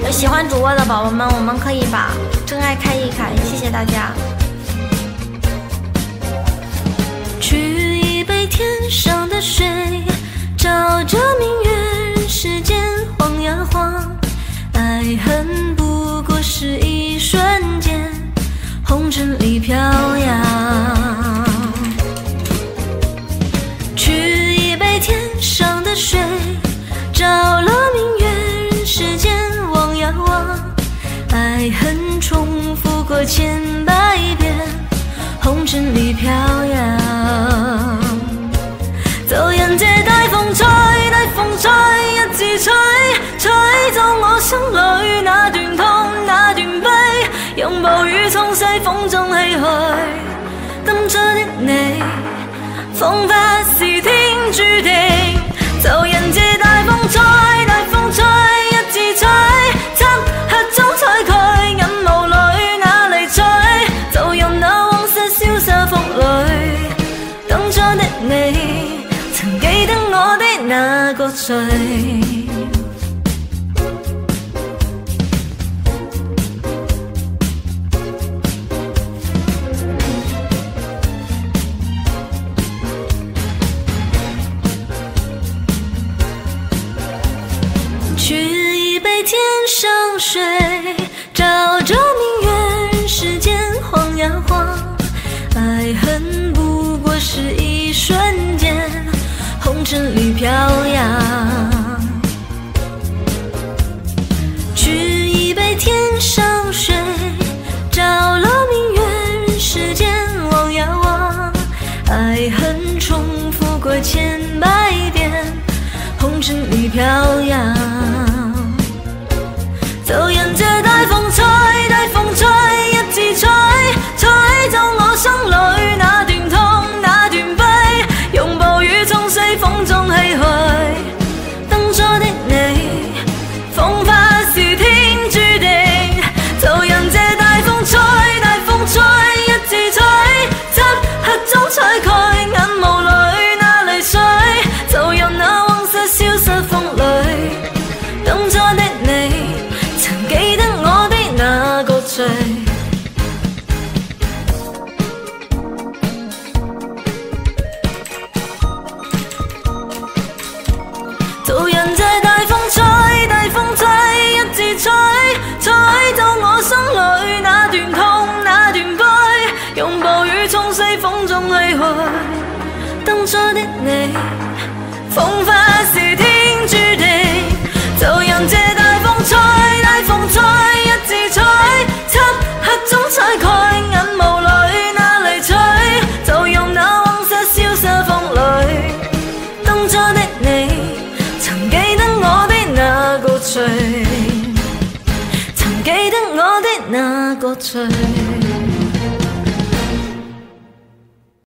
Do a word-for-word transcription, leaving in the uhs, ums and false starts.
喜欢主播的宝宝们，我们可以把真爱开一开，谢谢大家。取一杯天上的水，照着明月，人世间晃呀晃。爱恨不过是一瞬间，红尘里飘扬。取一杯天上的水，照了明月，人世间望呀望。爱恨重复过千百遍，红尘里飘扬。走人這大風吹，大風吹，一直吹，吹走我心裏那段痛那段悲，用暴雨沖洗風中唏噓。當初的你，彷彿是天注定。走人這大風吹，大風吹，一直吹，漆黑中採佢眼眸裏那離催。走任那往事消失風裏，當初的你。曾記得我的那個誰，取一杯天上水，照着明月，人世間晃呀晃。愛恨不過是一瞬間，紅塵裡飄揚。取一杯天上水，照了明月，人世間望呀望。愛恨重複過千百遍，紅塵裡飄揚。走人這大風吹，大風吹，一直吹，吹走我心裡那段痛那段悲，用暴雨沖洗風中唏噓。當初的你，彷彿是天注定。走人這大風吹，大風吹，一直吹，漆黑中採佢眼眸裏那離水。走任那往事消失風裏，當初的你，曾記得我的那個誰。做人這大風吹，大風吹，一直吹，吹走我心裏那段痛那段悲，用暴雨沖洗風中唏噓。當初的你，彷彿是天注定。做人這大風吹，大風吹，一直吹，漆黑中採佢眼眸裏那離催。就任那往事消失風裏，當初的你，曾記得我的那個誰，曾記得我的那個誰。